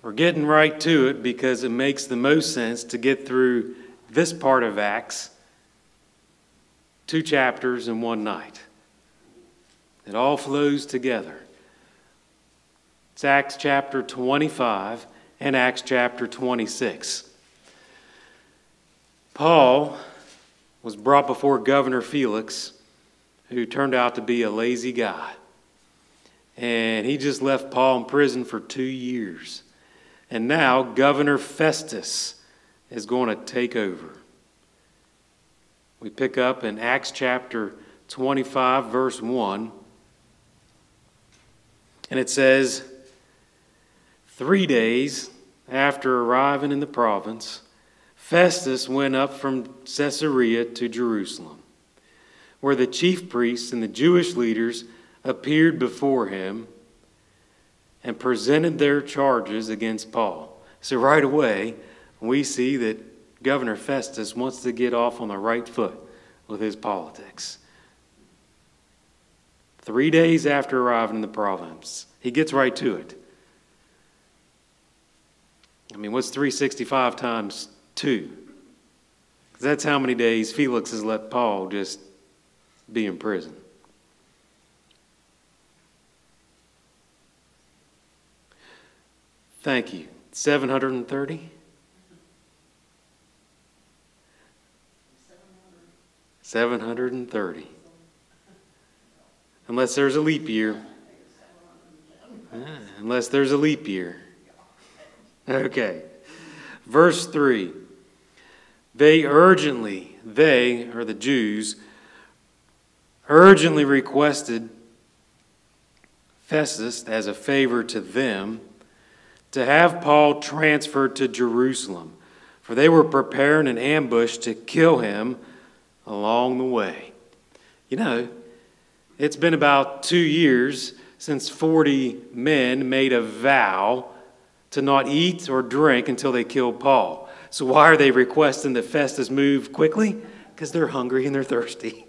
We're getting right to it because it makes the most sense to get through this part of Acts, 2 chapters in one night. It all flows together. It's Acts chapter 25 and Acts chapter 26. Paul was brought before Governor Felix, who turned out to be a lazy guy. And he just left Paul in prison for 2 years. And now Governor Festus is going to take over. We pick up in Acts chapter 25, verse 1. And it says, 3 days after arriving in the province, Festus went up from Caesarea to Jerusalem, where the chief priests and the Jewish leaders appeared before him and presented their charges against Paul. So right away, we see that Governor Festus wants to get off on the right foot with his politics. 3 days after arriving in the province, he gets right to it. I mean, what's 365 times 2? Because that's how many days Felix has let Paul just be in prison. Thank you. 730? 730. Unless there's a leap year. Unless there's a leap year. Okay. Verse 3. They, or the Jews, urgently requested Festus, as a favor to them, to have Paul transferred to Jerusalem, for they were preparing an ambush to kill him along the way. You know, it's been about 2 years since 40 men made a vow to not eat or drink until they killed Paul. So why are they requesting that Festus move quickly? Because they're hungry and they're thirsty.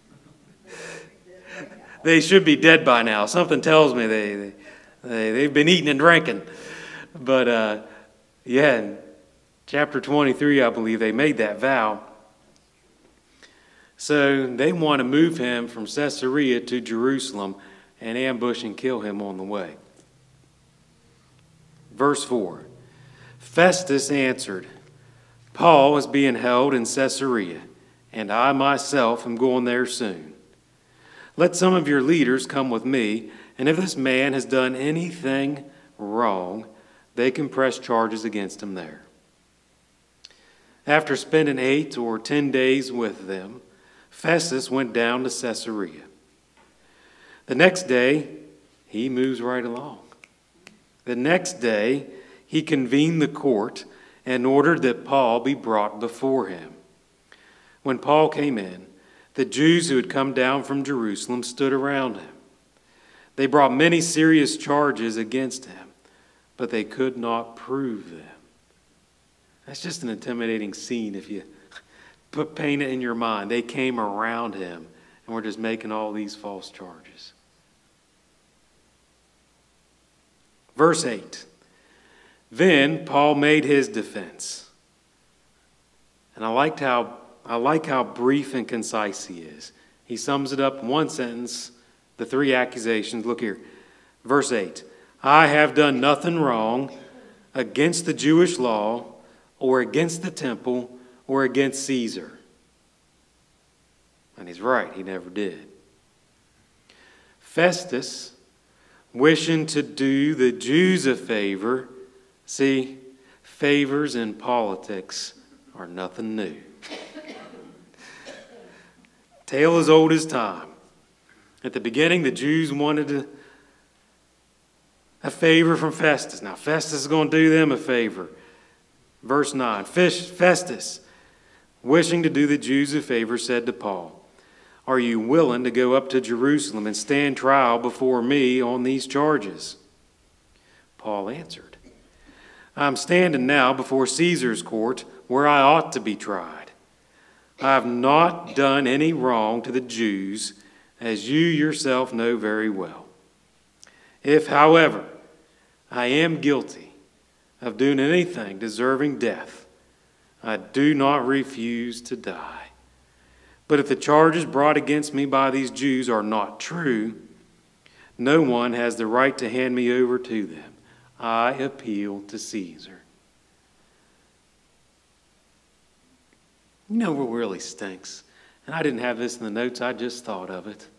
They should be dead by now. Something tells me they've been eating and drinking. But in chapter 23, I believe, they made that vow. So they want to move him from Caesarea to Jerusalem and ambush and kill him on the way. Verse 4. Festus answered, Paul is being held in Caesarea, and I myself am going there soon. Let some of your leaders come with me, and if this man has done anything wrong, they can press charges against him there. After spending 8 or 10 days with them, Festus went down to Caesarea. The next day, he moves right along. The next day, he convened the court and ordered that Paul be brought before him. When Paul came in, the Jews who had come down from Jerusalem stood around him. They brought many serious charges against him, but they could not prove them. That's just an intimidating scene if you paint it in your mind. They came around him and were just making all these false charges. Verse 8. Then Paul made his defense. And I like how brief and concise he is. He sums it up in one sentence, the 3 accusations. Look here. Verse 8. I have done nothing wrong against the Jewish law or against the temple or against Caesar. And he's right, he never did. Festus, wishing to do the Jews a favor, see, favors in politics are nothing new. Tale as old as time. At the beginning, the Jews wanted a favor from Festus. Now, Festus is going to do them a favor. Verse 9, Festus, wishing to do the Jews a favor, said to Paul, are you willing to go up to Jerusalem and stand trial before me on these charges? Paul answered, I'm standing now before Caesar's court where I ought to be tried. I have not done any wrong to the Jews, as you yourself know very well. If, however, I am guilty, of doing anything deserving death, I do not refuse to die. But if the charges brought against me by these Jews are not true, no one has the right to hand me over to them. I appeal to Caesar. You know what really stinks? And I didn't have this in the notes, I just thought of it.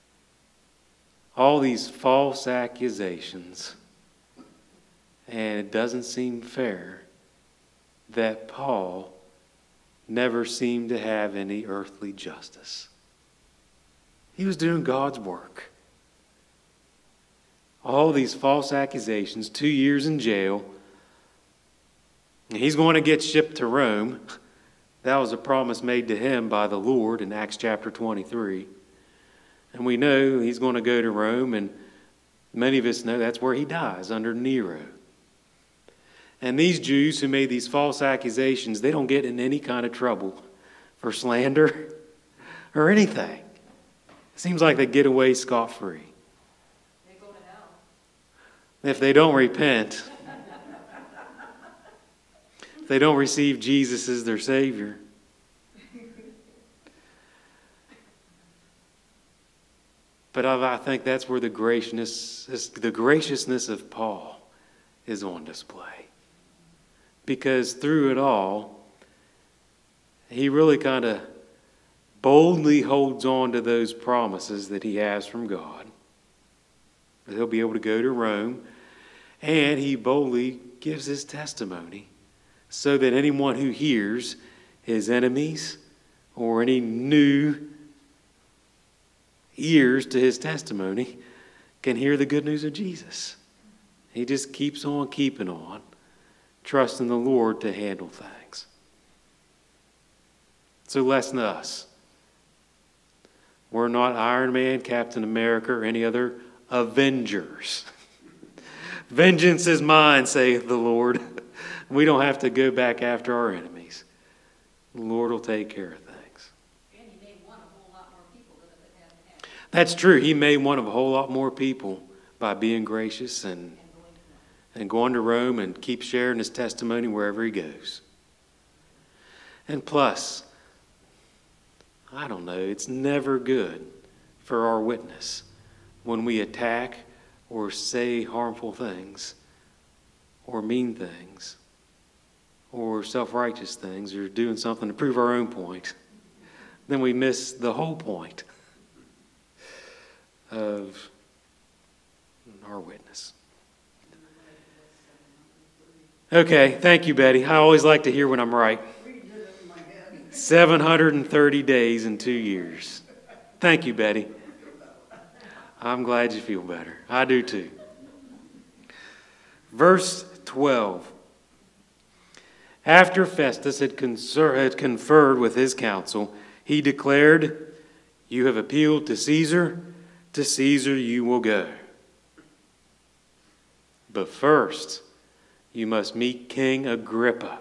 All these false accusations. And it doesn't seem fair that Paul never seemed to have any earthly justice. He was doing God's work. All these false accusations, 2 years in jail. And he's going to get shipped to Rome. That was a promise made to him by the Lord in Acts chapter 23. And we know he's going to go to Rome, and many of us know that's where he dies, under Nero. And these Jews who made these false accusations, they don't get in any kind of trouble for slander or anything. It seems like they get away scot-free. They go to hell. If they don't repent, if they don't receive Jesus as their Savior. But I think that's where the graciousness of Paul is on display. Because through it all, he really kind of boldly holds on to those promises that he has from God. That he'll be able to go to Rome, and he boldly gives his testimony so that anyone who hears, his enemies or any new ears to his testimony, can hear the good news of Jesus. He just keeps on keeping on, trusting the Lord to handle things. So lesson to us. We're not Iron Man, Captain America, or any other Avengers. Vengeance is mine, saith the Lord. We don't have to go back after our enemies. The Lord will take care of things. And he made one a whole lot more people than if it hadn't happened. That's true. He made one of a whole lot more people by being gracious and going to Rome and keep sharing his testimony wherever he goes. And plus, I don't know, it's never good for our witness when we attack or say harmful things or mean things or self-righteous things or doing something to prove our own point. Then we miss the whole point of our witness. Okay, thank you, Betty. I always like to hear when I'm right. 730 days in 2 years. Thank you, Betty. I'm glad you feel better. I do too. Verse 12. After Festus had conferred with his council, he declared, "You have appealed to Caesar you will go. But first, you must meet King Agrippa."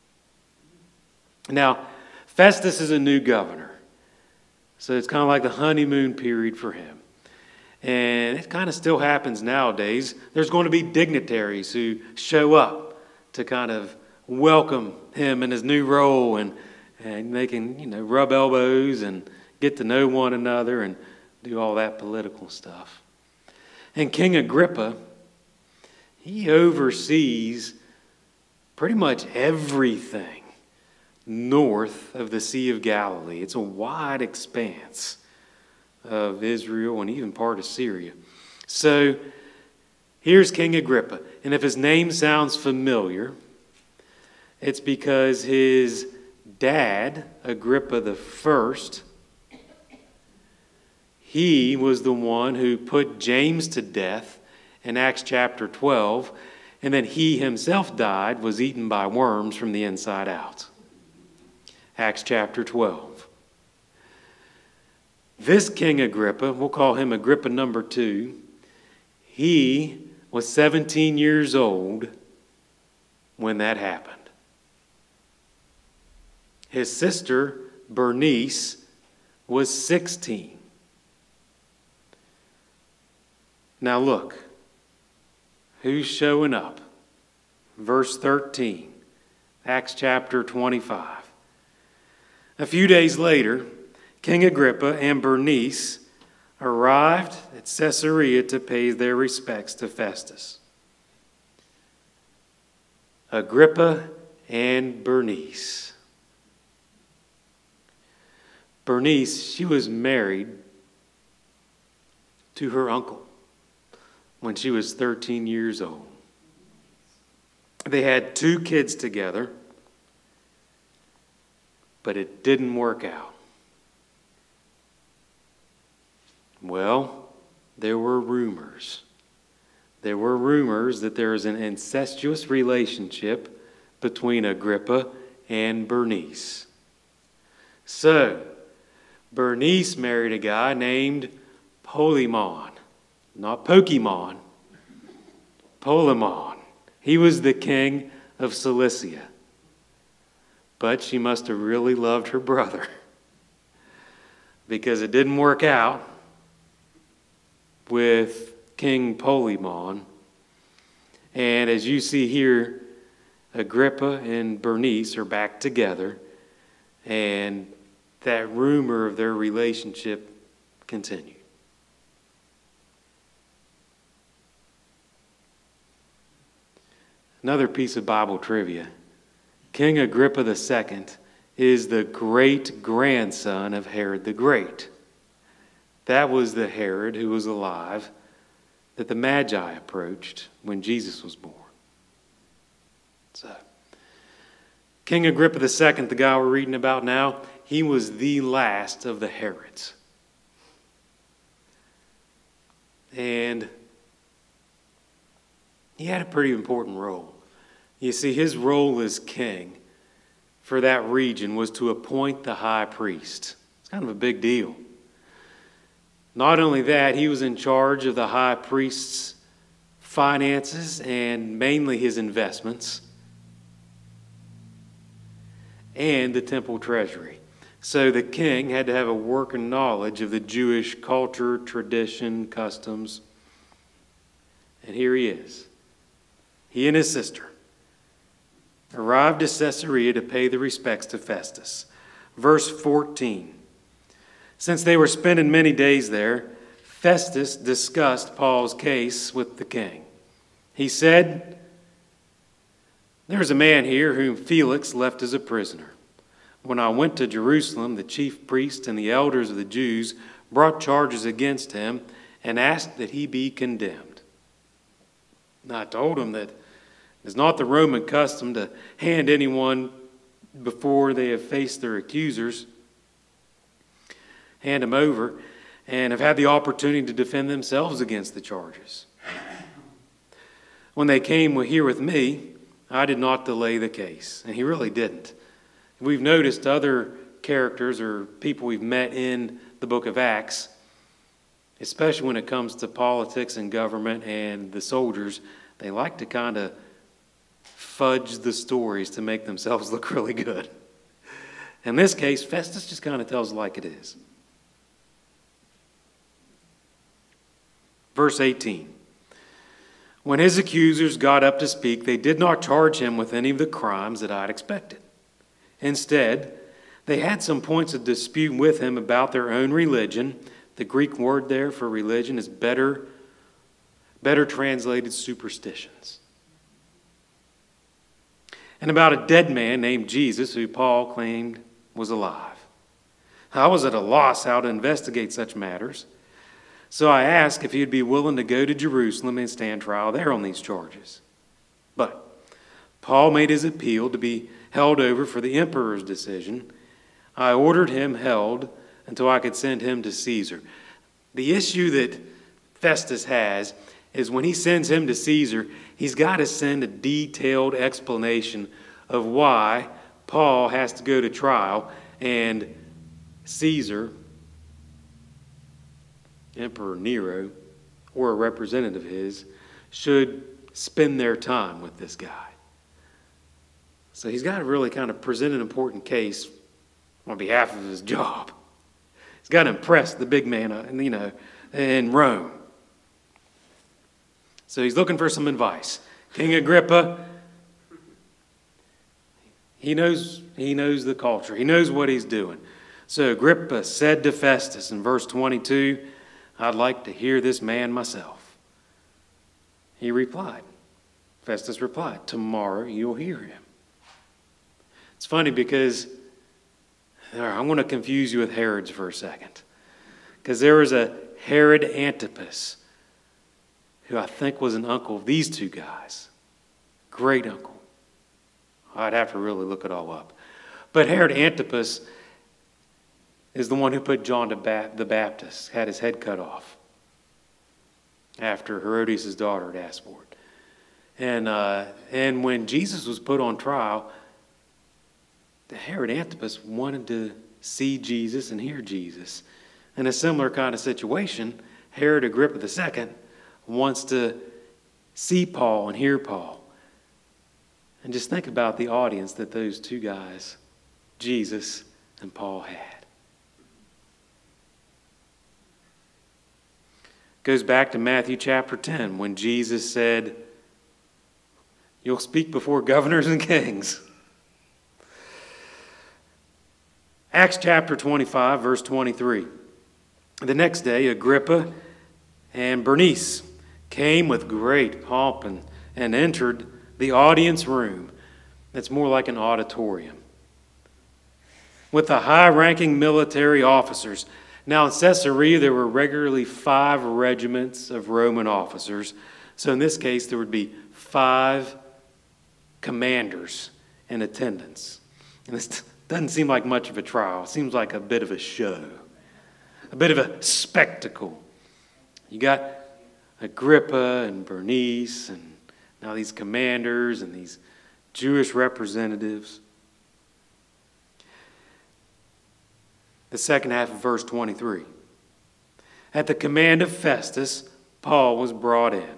Now, Festus is a new governor, so it's kind of like the honeymoon period for him. And it kind of still happens nowadays. There's going to be dignitaries who show up to kind of welcome him in his new role, and they can, rub elbows and get to know one another and do all that political stuff. And King Agrippa, he oversees pretty much everything north of the Sea of Galilee. It's a wide expanse of Israel and even part of Syria. So here's King Agrippa. And if his name sounds familiar, it's because his dad, Agrippa the First, he was the one who put James to death in Acts chapter 12, and then he himself died, was eaten by worms from the inside out. Acts chapter 12. This King Agrippa, we'll call him Agrippa number 2, he was 17 years old when that happened. His sister, Bernice, was 16. Now look, who's showing up? verse 13, Acts chapter 25. A few days later, King Agrippa and Bernice arrived at Caesarea to pay their respects to Festus. Agrippa and Bernice. Bernice, she was married to her uncle when she was 13 years old. They had 2 kids together, but it didn't work out. Well, there were rumors. There were rumors that there was an incestuous relationship between Agrippa and Bernice. So, Bernice married a guy named Polemon. Not Pokemon. Polemon. He was the king of Cilicia. But she must have really loved her brother, because it didn't work out with King Polemon. And as you see here, Agrippa and Bernice are back together, and that rumor of their relationship continued. Another piece of Bible trivia. King Agrippa II is the great-grandson of Herod the Great. That was the Herod who was alive that the Magi approached when Jesus was born. So, King Agrippa II, the guy we're reading about now, he was the last of the Herods. And he had a pretty important role. You see, his role as king for that region was to appoint the high priest. It's kind of a big deal. Not only that, he was in charge of the high priest's finances and mainly his investments, and the temple treasury. So the king had to have a working knowledge of the Jewish culture, tradition, customs. And here he is. He and his sister arrived at Caesarea to pay the respects to Festus. Verse 14. Since they were spending many days there, Festus discussed Paul's case with the king. He said, "There is a man here whom Felix left as a prisoner. When I went to Jerusalem, the chief priests and the elders of the Jews brought charges against him and asked that he be condemned. And I told him that it's not the Roman custom to hand anyone before they have faced their accusers, hand them over, and have had the opportunity to defend themselves against the charges. When they came here with me, I did not delay the case." And he really didn't. We've noticed other characters or people we've met in the book of Acts, especially when it comes to politics and government and the soldiers, they like to kind of fudge the stories to make themselves look really good. In this case, Festus just kind of tells it like it is. Verse 18. When his accusers got up to speak, they did not charge him with any of the crimes that I'd expected. Instead, they had some points of dispute with him about their own religion. The Greek word there for religion is better translated superstitions. And about a dead man named Jesus, who Paul claimed was alive. I was at a loss how to investigate such matters, so I asked if he'd be willing to go to Jerusalem and stand trial there on these charges. But Paul made his appeal to be held over for the emperor's decision. I ordered him held until I could send him to Caesar. The issue that Festus has is when he sends him to Caesar, he's got to send a detailed explanation of why Paul has to go to trial, and Caesar, Emperor Nero, or a representative of his, should spend their time with this guy. So he's got to really kind of present an important case on behalf of his job. He's got to impress the big man, in Rome. So he's looking for some advice. King Agrippa, He knows the culture. He knows what he's doing. So Agrippa said to Festus in verse 22, "I'd like to hear this man myself." He replied, Festus replied, "Tomorrow you'll hear him." It's funny because I'm going to confuse you with Herods for a second. Because there was a Herod Antipas, who I think was an uncle of these two guys. Great uncle. I'd have to really look it all up. But Herod Antipas is the one who put John the Baptist, had his head cut off after Herodias' daughter had asked for it. And when Jesus was put on trial, Herod Antipas wanted to see Jesus and hear Jesus. In a similar kind of situation, Herod Agrippa II wants to see Paul and hear Paul. And just think about the audience that those two guys, Jesus and Paul, had. Goes back to Matthew chapter 10 when Jesus said, "You'll speak before governors and kings." Acts chapter 25, verse 23. The next day, Agrippa and Bernice came with great pomp and entered the audience room. That's more like an auditorium, with the high-ranking military officers. Now in Caesarea, there were regularly 5 regiments of Roman officers. So in this case, there would be 5 commanders in attendance. And this doesn't seem like much of a trial. It seems like a bit of a show, a bit of a spectacle. You got Agrippa and Bernice and now these commanders and these Jewish representatives. The second half of verse 23. At the command of Festus, Paul was brought in.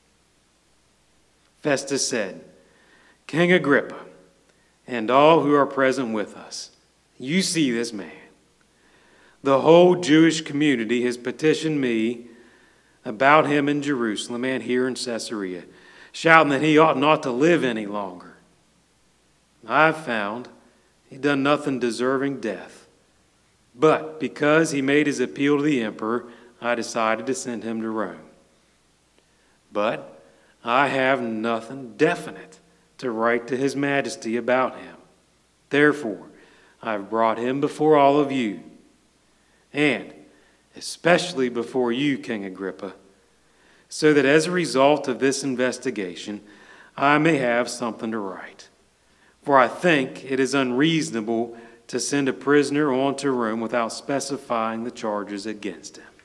Festus said, "King Agrippa, and all who are present with us, you see this man. The whole Jewish community has petitioned me about him in Jerusalem and here in Caesarea, shouting that he ought not to live any longer. I've found he'd done nothing deserving death. But because he made his appeal to the emperor, I decided to send him to Rome. But I have nothing definite to write to his majesty about him. Therefore, I've brought him before all of you, and especially before you, King Agrippa, so that as a result of this investigation, I may have something to write. For I think it is unreasonable to send a prisoner on to Rome without specifying the charges against him."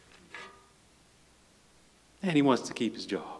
And he wants to keep his job.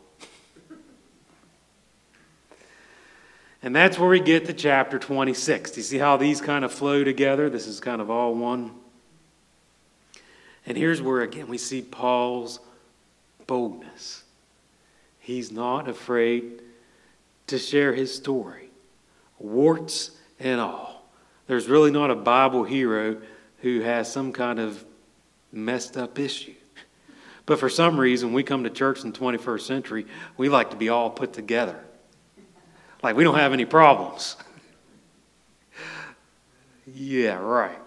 And that's where we get to chapter 26. Do you see how these kind of flow together? This is kind of all one. And here's where, again, we see Paul's boldness. He's not afraid to share his story, warts and all. There's really not a Bible hero who has some kind of messed up issue. But for some reason, we come to church in the 21st century, we like to be all put together. Like we don't have any problems. Yeah, right.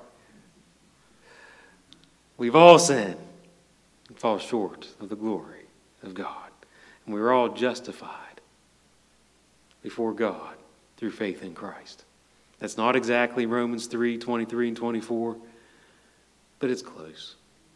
We've all sinned and fall short of the glory of God. And we're all justified before God through faith in Christ. That's not exactly Romans 3, 23 and 24, but it's close.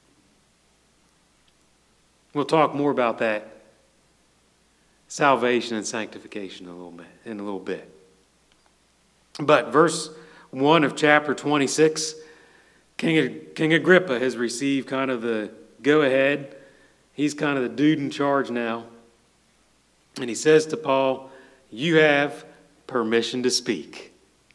We'll talk more about that salvation and sanctification in a little bit. But verse 1 of chapter 26, King Agrippa has received kind of the go-ahead. He's kind of the dude in charge now. And he says to Paul, "You have permission to speak."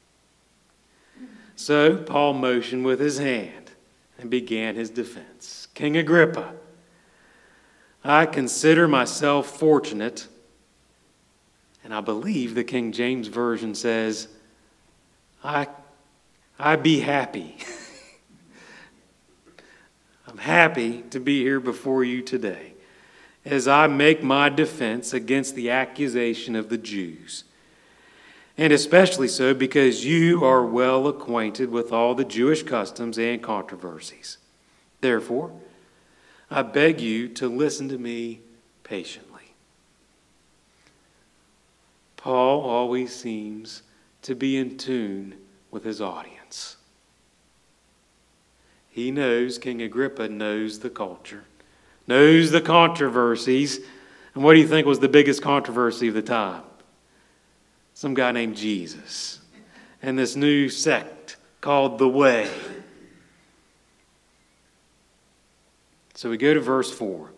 So Paul motioned with his hand and began his defense. "King Agrippa, I consider myself fortunate," and I believe the King James Version says, I be happy. I'm happy to be here before you today as I make my defense against the accusation of the Jews. and especially so because you are well acquainted with all the Jewish customs and controversies. Therefore, I beg you to listen to me patiently. Paul always seems to be in tune with his audience. He knows, King Agrippa knows the culture, knows the controversies. And what do you think was the biggest controversy of the time? Some guy named Jesus and this new sect called the Way. So we go to verse 4.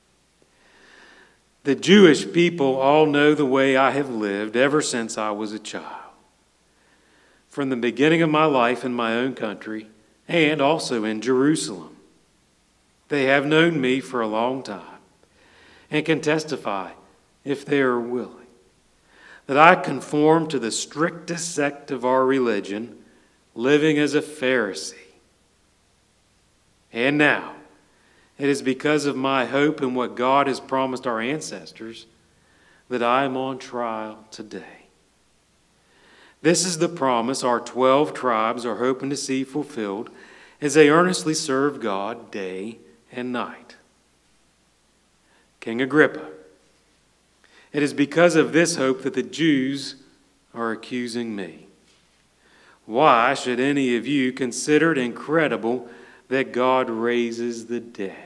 The Jewish people all know the way I have lived ever since I was a child. From the beginning of my life in my own country and also in Jerusalem. They have known me for a long time and can testify, if they are willing, that I conform to the strictest sect of our religion, living as a Pharisee. And now, it is because of my hope in what God has promised our ancestors that I am on trial today. This is the promise our 12 tribes are hoping to see fulfilled as they earnestly serve God day and night. King Agrippa, it is because of this hope that the Jews are accusing me. Why should any of you consider it incredible that God raises the dead?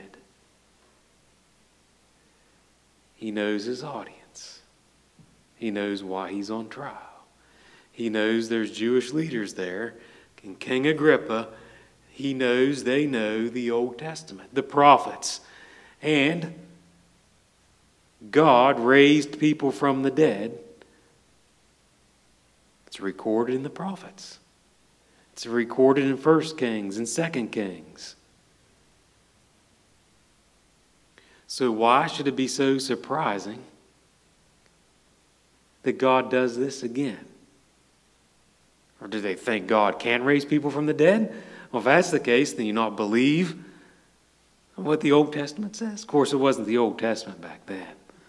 He knows his audience. He knows why he's on trial. He knows there's Jewish leaders there. And King Agrippa, he knows they know the Old Testament, the prophets. And God raised people from the dead. It's recorded in the prophets. It's recorded in 1 Kings and 2 Kings. So why should it be so surprising that God does this again? Or do they think God can raise people from the dead? Well, if that's the case, then you not believe what the Old Testament says? Of course, it wasn't the Old Testament back then.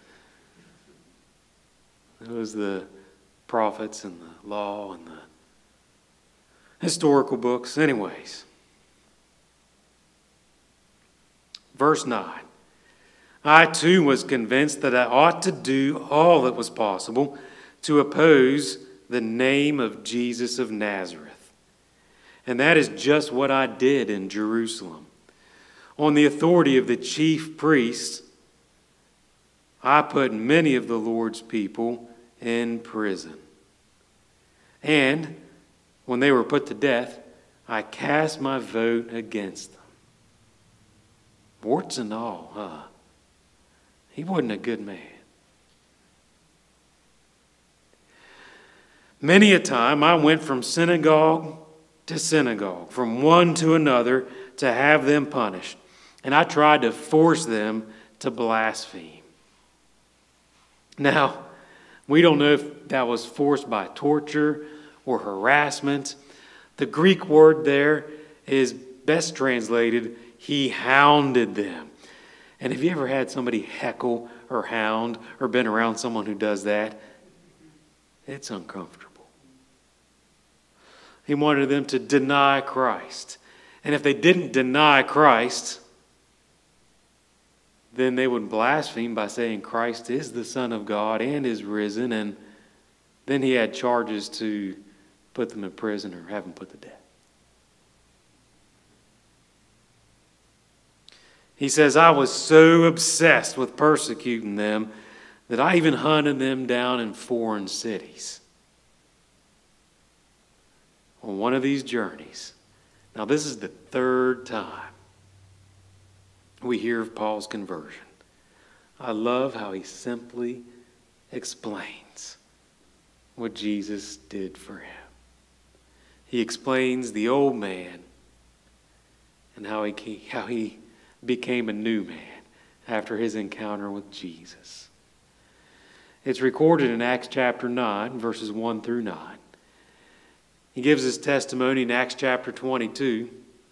It was the prophets and the law and the historical books. Anyways, verse 9. I too was convinced that I ought to do all that was possible to oppose the name of Jesus of Nazareth. And that is just what I did in Jerusalem. On the authority of the chief priests, I put many of the Lord's people in prison. And when they were put to death, I cast my vote against them. Warts and all, huh? He wasn't a good man. Many a time I went from synagogue to synagogue, from one to another, to have them punished. And I tried to force them to blaspheme. Now, we don't know if that was forced by torture or harassment. The Greek word there is best translated, he hounded them. And have you ever had somebody heckle or hound or been around someone who does that? It's uncomfortable. He wanted them to deny Christ. And if they didn't deny Christ, then they would blaspheme by saying Christ is the Son of God and is risen. And then he had charges to put them in prison or have them put to death. He says, I was so obsessed with persecuting them that I even hunted them down in foreign cities. On one of these journeys. Now, this is the third time we hear of Paul's conversion. I love how he simply explains what Jesus did for him. He explains the old man and how he became a new man after his encounter with Jesus. It's recorded in Acts chapter 9, verses 1 through 9. He gives his testimony in Acts chapter 22.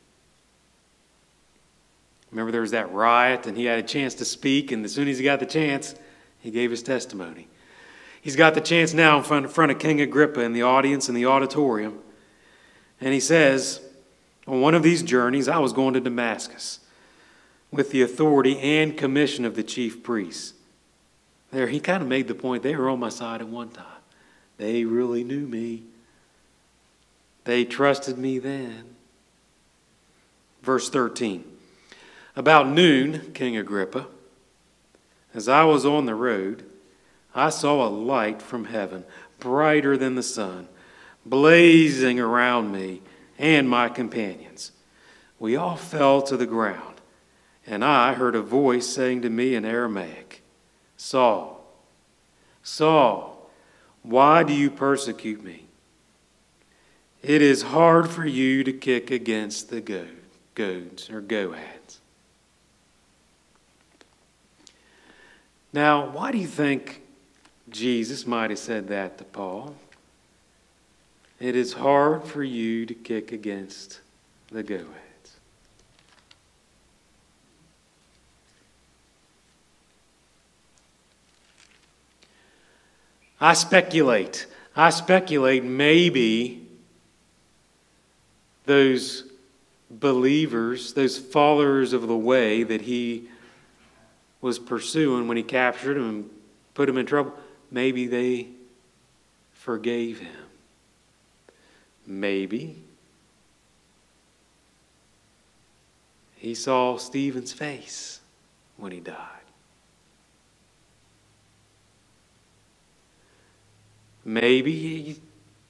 Remember, there was that riot, and he had a chance to speak, and as soon as he got the chance, he gave his testimony. He's got the chance now in front of King Agrippa in the audience in the auditorium. And he says, on one of these journeys, I was going to Damascus with the authority and commission of the chief priests. There, he kind of made the point, they were on my side at one time. They really knew me. They trusted me then. Verse 13. About noon, King Agrippa, as I was on the road, I saw a light from heaven, brighter than the sun, blazing around me and my companions. We all fell to the ground, and I heard a voice saying to me in Aramaic, Saul, Saul, why do you persecute me? It is hard for you to kick against the goads. Now, why do you think Jesus might have said that to Paul? It is hard for you to kick against the goads. I speculate maybe those believers, those followers of the way that he was pursuing when he captured him and put him in trouble, maybe they forgave him. Maybe he saw Stephen's face when he died. Maybe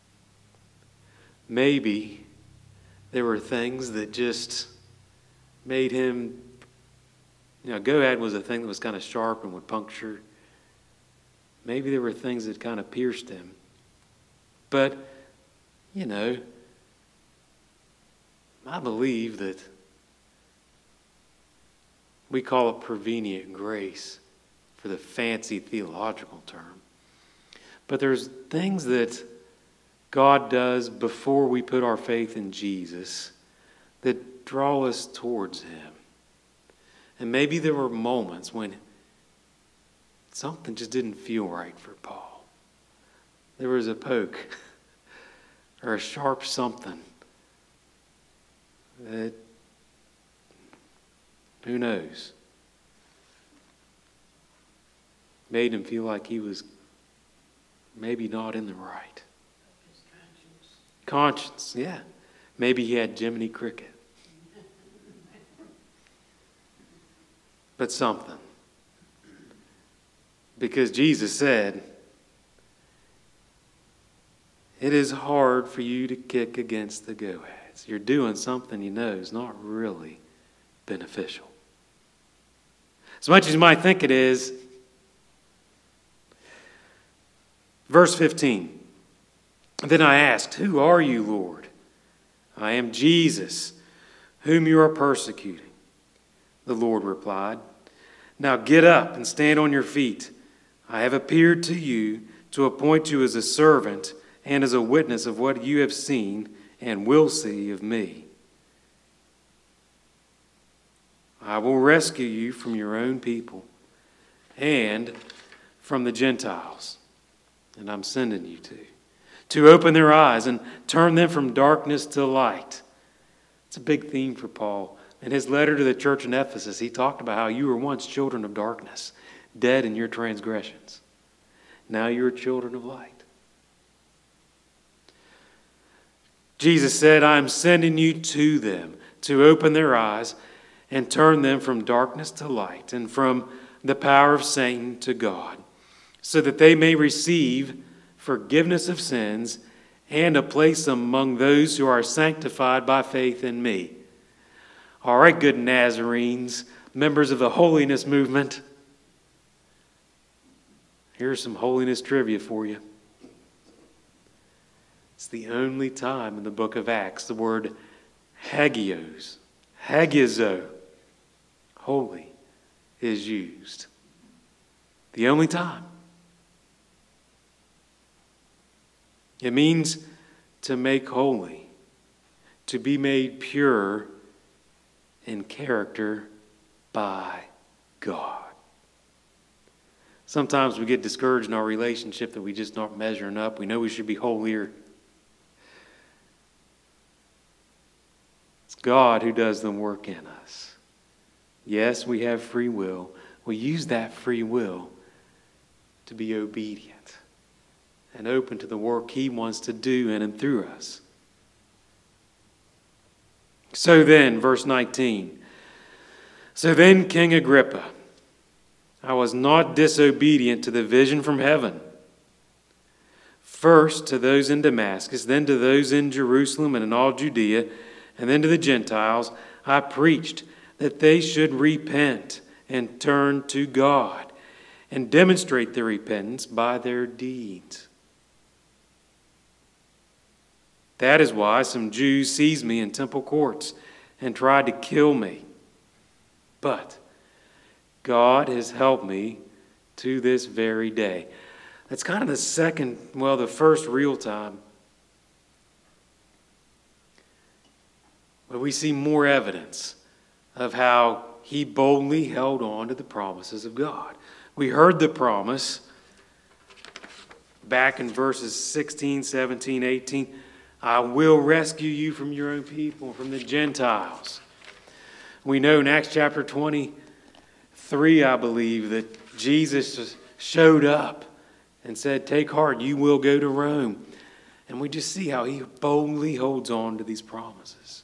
there were things that just made him, goad was a thing that was kind of sharp and would puncture. Maybe there were things that kind of pierced him. But, I believe that we call it prevenient grace for the fancy theological term. But there's things that God does before we put our faith in Jesus that draw us towards Him. And maybe there were moments when something just didn't feel right for Paul. There was a poke or a sharp something that, who knows, made him feel like he was maybe not in the right. His Conscience, yeah. Maybe he had Jiminy Cricket. But something. Because Jesus said, it is hard for you to kick against the goads. You're doing something you know is not really beneficial. As much as you might think it is. Verse 15. Then I asked, who are you, Lord? I am Jesus, whom you are persecuting. The Lord replied, now get up and stand on your feet. I have appeared to you to appoint you as a servant and as a witness of what you have seen and will see of me. I will rescue you from your own people and from the Gentiles, and I'm sending you to open their eyes and turn them from darkness to light. It's a big theme for Paul. In his letter to the church in Ephesus, he talked about how you were once children of darkness, dead in your transgressions. Now you are children of light. Jesus said, I am sending you to them to open their eyes and turn them from darkness to light and from the power of Satan to God, so that they may receive forgiveness of sins and a place among those who are sanctified by faith in me. All right, good Nazarenes, members of the holiness movement. Here's some holiness trivia for you. It's the only time in the book of Acts the word hagios, hagizo, holy, is used. The only time. It means to make holy, to be made pure in character by God. Sometimes we get discouraged in our relationship that we just aren't measuring up. We know we should be holier. It's God who does the work in us. Yes, we have free will. We use that free will to be obedient and open to the work He wants to do in and through us. So then, verse 19. So then, King Agrippa, I was not disobedient to the vision from heaven. First to those in Damascus, then to those in Jerusalem and in all Judea, and then to the Gentiles, I preached that they should repent and turn to God and demonstrate their repentance by their deeds. That is why some Jews seized me in temple courts and tried to kill me. But God has helped me to this very day. That's kind of the first real time. But we see more evidence of how he boldly held on to the promises of God. We heard the promise back in verses 16, 17, 18. I will rescue you from your own people, from the Gentiles. We know in Acts chapter 23, I believe, that Jesus showed up and said, take heart, you will go to Rome. And we just see how he boldly holds on to these promises.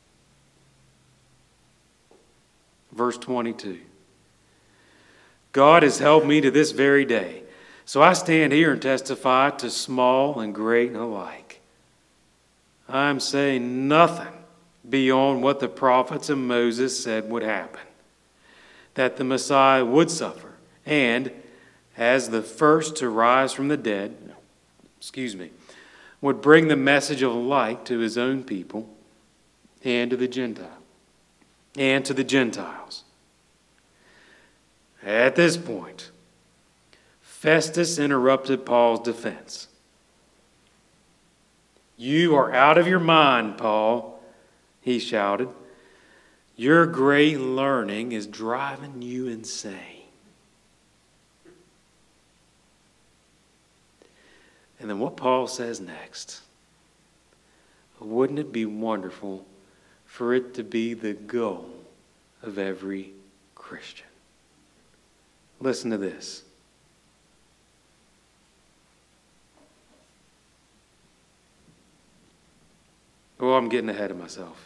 Verse 22. God has helped me to this very day. So I stand here and testify to small and great alike. I'm saying nothing beyond what the prophets and Moses said would happen. That the Messiah would suffer and, as the first to rise from the dead, would bring the message of light to his own people and to the Gentiles. At this point, Festus interrupted Paul's defense. You are out of your mind, Paul, he shouted. Your great learning is driving you insane. And then what Paul says next. Wouldn't it be wonderful for it to be the goal of every Christian? Listen to this. Oh, I'm getting ahead of myself.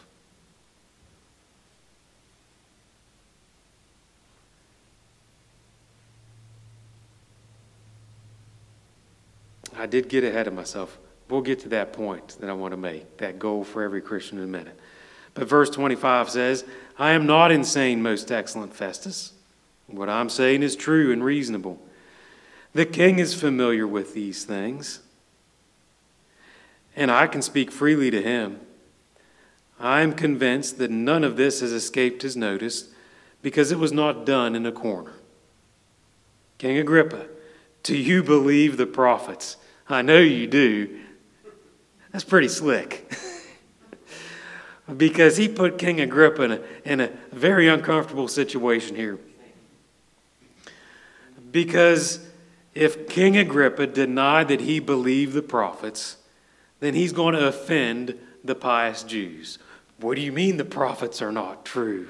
I did get ahead of myself. We'll get to that point that I want to make, that goal for every Christian in a minute. But verse 25 says, I am not insane, most excellent Festus. What I'm saying is true and reasonable. The king is familiar with these things, and I can speak freely to him. I am convinced that none of this has escaped his notice because it was not done in a corner. King Agrippa, do you believe the prophets? I know you do. That's pretty slick. Because he put King Agrippa in a very uncomfortable situation here. Because if King Agrippa denied that he believed the prophets, then he's going to offend the pious Jews. What do you mean the prophets are not true?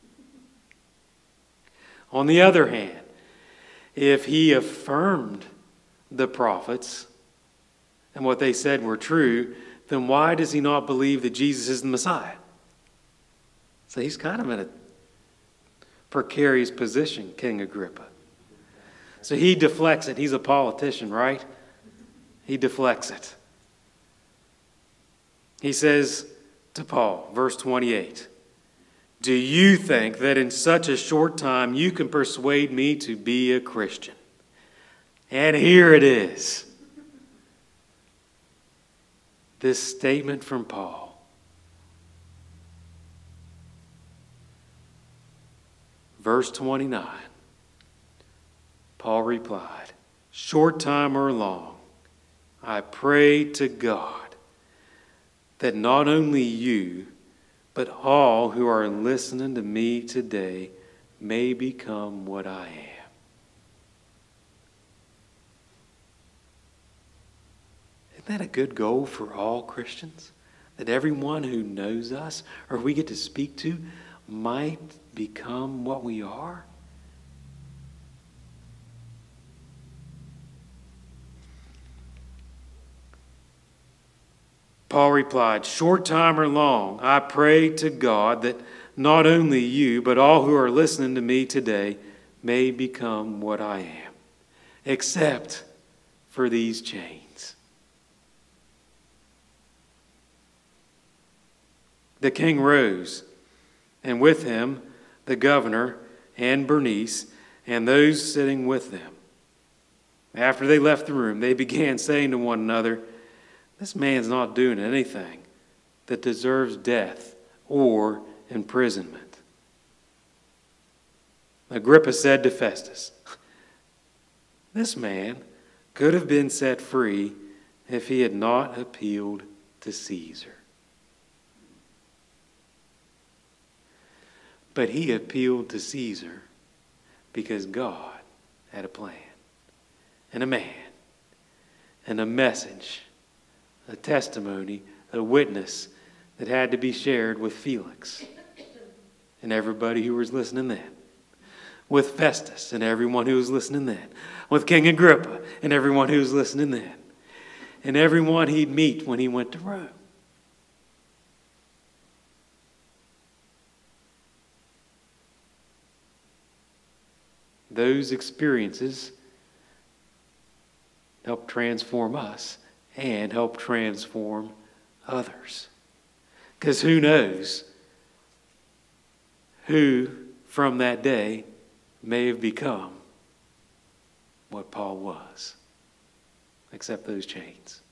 On the other hand, if he affirmed the prophets and what they said were true, then why does he not believe that Jesus is the Messiah? So he's kind of in a precarious position, King Agrippa. So he deflects it. He's a politician, right? He deflects it. He says to Paul, verse 28, do you think that in such a short time you can persuade me to be a Christian? And here it is. This statement from Paul. Verse 29. Paul replied, short time or long, I pray to God that not only you, but all who are listening to me today may become what I am. that a good goal for all Christians? That everyone who knows us or we get to speak to might become what we are? Paul replied, "Short time or long, I pray to God that not only you, but all who are listening to me today may become what I am, except for these chains." The king rose, and with him the governor and Bernice and those sitting with them. After they left the room, they began saying to one another, "This man's not doing anything that deserves death or imprisonment." Agrippa said to Festus, "This man could have been set free if he had not appealed to Caesar." But he appealed to Caesar because God had a plan and a man and a message, a testimony, a witness that had to be shared with Felix and everybody who was listening then, with Festus and everyone who was listening then, with King Agrippa and everyone who was listening then, and everyone he'd meet when he went to Rome. Those experiences help transform us and help transform others. Because who knows who from that day may have become what Paul was, except those chains.